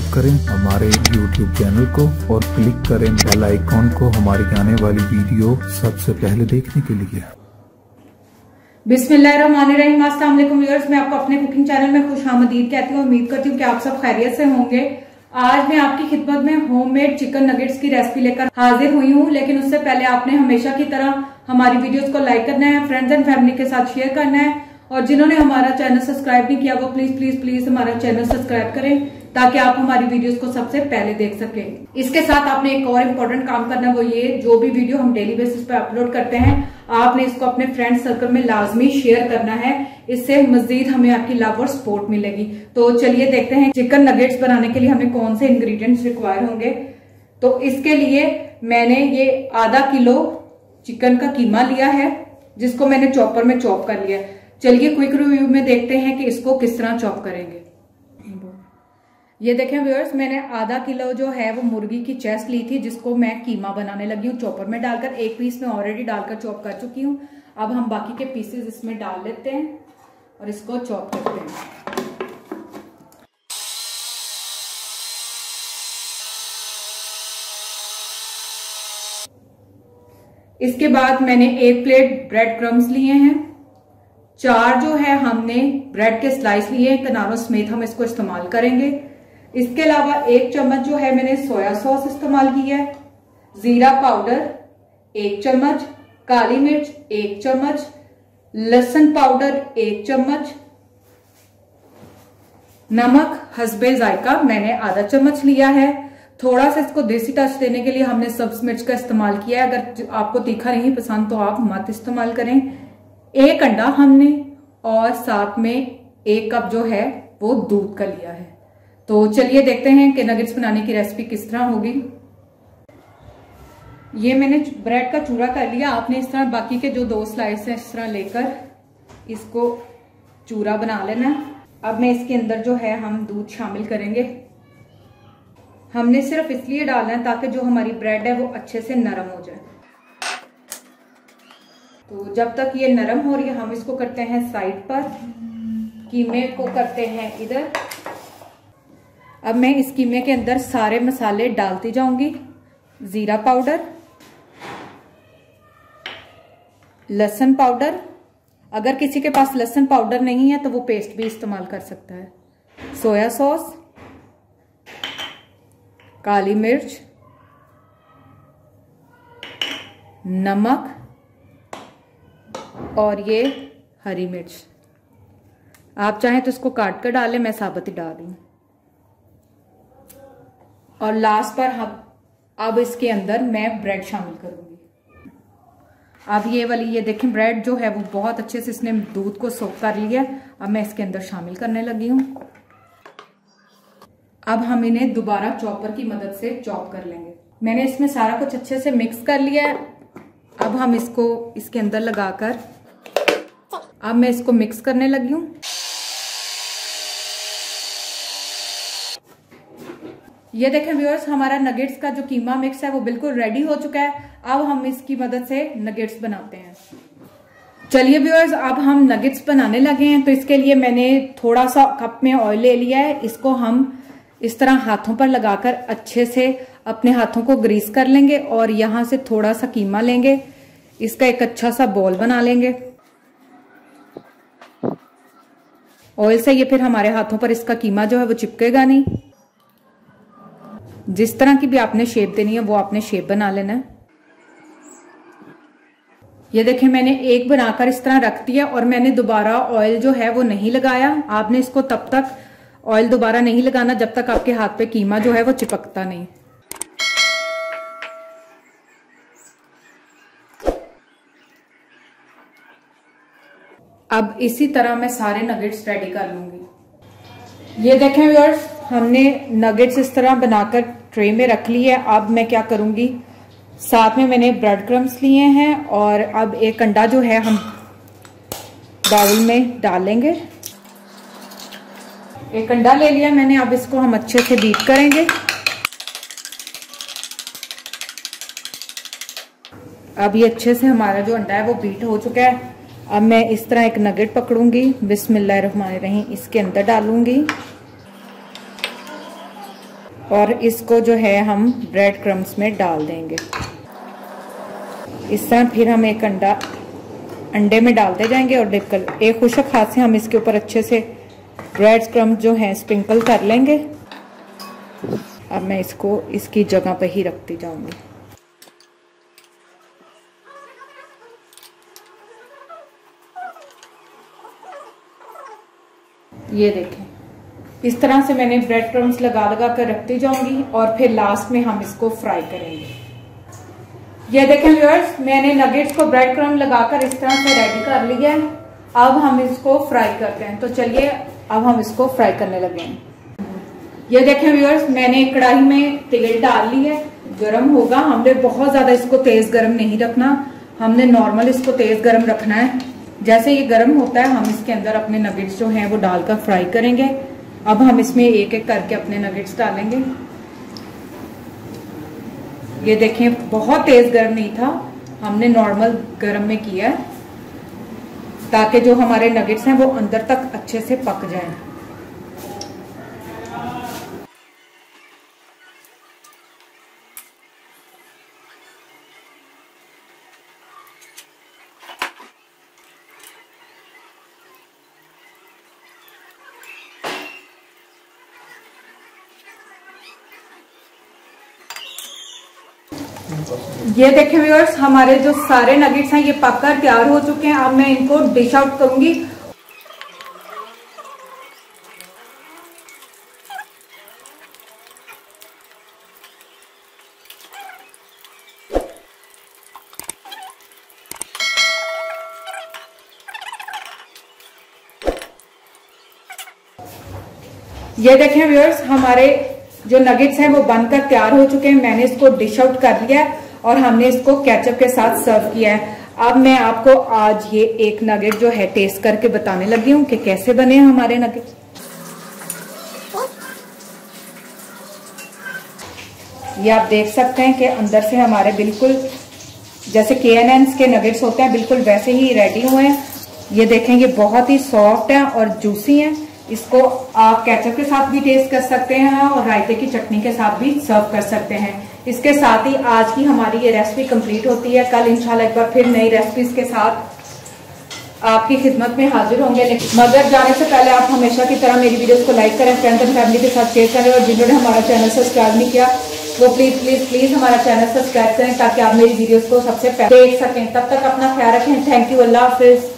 Subscribe करें हमारे YouTube channel को और क्लिक करें बेल आइकॉन को हमारी आने वाली वीडियो सबसे पहले देखने के लिए। बिस्मिल्लाहिर्रहमानिर्रहीम। अस्सलाम वालेकुम व्यूअर्स, मैं आपको अपने कुकिंग चैनल में खुशामदीद कहती हूँ। उम्मीद करती हूँ कि आप सब खैरियत से होंगे। आज मैं आपकी खिदमत में होममेड चिकन नगेट्स की रेसिपी लेकर हाजिर हुई हूँ, लेकिन उससे पहले आपने हमेशा की तरह हमारी वीडियोस को लाइक करना है, फ्रेंड्स एंड फैमिली के साथ शेयर करना है, और जिन्होंने हमारा चैनल सब्सक्राइब नहीं किया वो प्लीज प्लीज प्लीज हमारा चैनल सब्सक्राइब करें ताकि आप हमारी वीडियोस को सबसे पहले देख सकें। इसके साथ आपने एक और इम्पोर्टेंट काम करना है, वो ये, जो भी वीडियो हम डेली बेसिस पे अपलोड करते हैं आपने इसको अपने फ्रेंड सर्कल में लाजमी शेयर करना है। इससे मजीद हमें आपकी लव और सपोर्ट मिलेगी। तो चलिए देखते हैं चिकन नगेट्स बनाने के लिए हमें कौन से इंग्रेडिएंट्स रिक्वायर होंगे। तो इसके लिए मैंने ये आधा किलो चिकन का कीमा लिया है, जिसको मैंने चॉपर में चॉप कर लिया है। चलिए क्विक रिव्यू में देखते हैं कि इसको किस तरह चॉप करेंगे। ये देखें व्यूअर्स, मैंने आधा किलो जो है वो मुर्गी की चेस्ट ली थी, जिसको मैं कीमा बनाने लगी हूँ चॉपर में डालकर। एक पीस में ऑलरेडी डालकर चॉप कर चुकी हूँ। अब हम बाकी के पीसेस इसमें डाल लेते हैं और इसको चॉप करते हैं। इसके बाद मैंने एक प्लेट ब्रेड क्रम्स लिए हैं। 4 जो है हमने ब्रेड के स्लाइस लिए हैं, किनारों समेत हम इसको इस्तेमाल करेंगे। इसके अलावा 1 चम्मच जो है मैंने सोया सॉस इस्तेमाल की है, जीरा पाउडर 1 चम्मच, काली मिर्च 1 चम्मच, लहसुन पाउडर 1 चम्मच, नमक हस्बे जायका मैंने आधा चम्मच लिया है। थोड़ा सा इसको देसी टच देने के लिए हमने सब्ज मिर्च का इस्तेमाल किया है। अगर आपको तीखा नहीं पसंद तो आप मत इस्तेमाल करें। 1 अंडा हमने, और साथ में 1 कप जो है वो दूध का लिया है। तो चलिए देखते हैं कि नगेट्स बनाने की रेसिपी किस तरह होगी। ये मैंने ब्रेड का चूरा कर लिया। आपने इस तरह बाकी के जो 2 स्लाइस हैं इस तरह लेकर इसको चूरा बना लेना। अब मैं इसके अंदर जो है हम दूध शामिल करेंगे। हमने सिर्फ इसलिए डालना है ताकि जो हमारी ब्रेड है वो अच्छे से नरम हो जाए। तो जब तक ये नरम हो रही है हम इसको करते हैं साइड पर, कीमे को करते हैं इधर। अब मैं इस कीमे के अंदर सारे मसाले डालती जाऊंगी। जीरा पाउडर, लहसुन पाउडर, अगर किसी के पास लहसुन पाउडर नहीं है तो वो पेस्ट भी इस्तेमाल कर सकता है, सोया सॉस, काली मिर्च, नमक और ये हरी मिर्च। आप चाहें तो इसको काट कर डालें, मैं साबुत ही डाल रही हूं। और लास्ट पर हम अब इसके अंदर मैं ब्रेड शामिल करूंगी। अब ये वाली, ये देखें ब्रेड जो है वो बहुत अच्छे से इसने दूध को सोख कर लिया। अब मैं इसके अंदर शामिल करने लगी हूं। अब हम इन्हें दोबारा चॉपर की मदद से चॉप कर लेंगे। मैंने इसमें सारा कुछ अच्छे से मिक्स कर लिया है। अब हम इसको इसके अंदर लगाकर अब मैं इसको मिक्स करने लगी हूं। ये देखें व्यूअर्स, हमारा नगेट्स का जो कीमा मिक्स है वो बिल्कुल रेडी हो चुका है। अब हम इसकी मदद से नगेट्स बनाते हैं। चलिए व्यूअर्स, अब हम नगेट्स बनाने लगे हैं। तो इसके लिए मैंने थोड़ा सा कप में ऑयल ले लिया है। इसको हम इस तरह हाथों पर लगाकर अच्छे से अपने हाथों को ग्रीस कर लेंगे और यहां से थोड़ा सा कीमा लेंगे, इसका एक अच्छा सा बॉल बना लेंगे। ऑयल से ये फिर हमारे हाथों पर इसका कीमा जो है वो चिपकेगा नहीं। जिस तरह की भी आपने शेप देनी है वो आपने शेप बना लेना है। ये देखें, मैंने एक बनाकर इस तरह रख दिया और मैंने दोबारा ऑयल जो है वो नहीं लगाया। आपने इसको तब तक ऑयल दोबारा नहीं लगाना जब तक आपके हाथ पे कीमा जो है वो चिपकता नहीं। अब इसी तरह मैं सारे नगेट्स रेडी कर लूंगी। ये देखें व्यूअर्स, हमने नगेट्स इस तरह बनाकर ट्रे में रख ली है। अब मैं क्या करूंगी, साथ में मैंने ब्रेड क्रम्स लिए हैं और अब 1 अंडा जो है हम बाउल में डालेंगे। 1 अंडा ले लिया मैंने। अब इसको हम अच्छे से बीट करेंगे। अब ये अच्छे से हमारा जो अंडा है वो बीट हो चुका है। अब मैं इस तरह एक नगेट पकड़ूंगी, बिस्मिल्लाहिर्रहमानिर्रहीम इसके अंदर डालूंगी और इसको जो है हम ब्रेड क्रम्स में डाल देंगे। इस तरह फिर हम एक अंडे में डालते जाएंगे और डिप कर एक खुशक हाथ से हम इसके ऊपर अच्छे से ब्रेड क्रम्स जो हैं स्प्रिंकल कर लेंगे। अब मैं इसको इसकी जगह पे ही रखती जाऊंगी। ये देखें, इस तरह से मैंने ब्रेड क्रम्स लगा लगा कर रखती जाऊंगी और फिर लास्ट में हम इसको फ्राई करेंगे। ये देखें व्यूअर्स, मैंने नगेट्स को ब्रेड क्रम्ब लगाकर इस तरह से रेडी कर लिया है। अब हम इसको फ्राई करते हैं। तो चलिए अब हम इसको फ्राई करने लगे हैं। ये देखें व्यूअर्स, मैंने कढ़ाई में तेल डाल ली है, गरम होगा। हमने बहुत ज्यादा इसको तेज गरम नहीं रखना, हमने नॉर्मल इसको तेज गरम रखना है। जैसे ये गरम होता है हम इसके अंदर अपने नगेट्स जो हैं वो डालकर फ्राई करेंगे। अब हम इसमें एक एक करके अपने नगेट्स डालेंगे। ये देखें, बहुत तेज गरम नहीं था, हमने नॉर्मल गरम में किया है ताकि जो हमारे नगेट्स हैं वो अंदर तक अच्छे से पक जाएं। ये देखें व्यूअर्स, हमारे जो सारे नगेट्स हैं ये पककर तैयार हो चुके हैं। अब मैं इनको डिश आउट करूंगी। ये देखें व्यूअर्स, हमारे जो नगेट्स हैं वो बनकर तैयार हो चुके हैं। मैंने इसको डिश आउट कर लिया है और हमने इसको केचप के साथ सर्व किया है। अब मैं आपको आज ये एक नगेट जो है टेस्ट करके बताने लगी हूँ कि कैसे बने हैं हमारे नगेट। ये आप देख सकते हैं कि अंदर से हमारे बिल्कुल जैसे K&N's के नगेट्स होते हैं बिल्कुल वैसे ही रेडी हुए हैं। ये देखें, ये बहुत ही सॉफ्ट हैं और जूसी हैं। इसको आप केचप के साथ भी टेस्ट कर सकते हैं और रायते की चटनी के साथ भी सर्व कर सकते हैं। इसके साथ ही आज की हमारी ये रेसिपी कंप्लीट होती है। कल इंशाल्लाह एक बार फिर नई रेसिपीज के साथ आपकी खिदमत में हाजिर होंगे। मगर जाने से पहले आप हमेशा की तरह मेरी वीडियोस को लाइक करें, फ्रेंड्स एंड फैमिली के साथ शेयर करें और जिन्होंने हमारा चैनल सब्सक्राइब नहीं किया वो प्लीज हमारा चैनल सब्सक्राइब करें ताकि आप मेरी वीडियोस को सबसे पहले देख सकें। तब तक अपना ख्याल रखें। थैंक यू, अल्लाह हाफिज।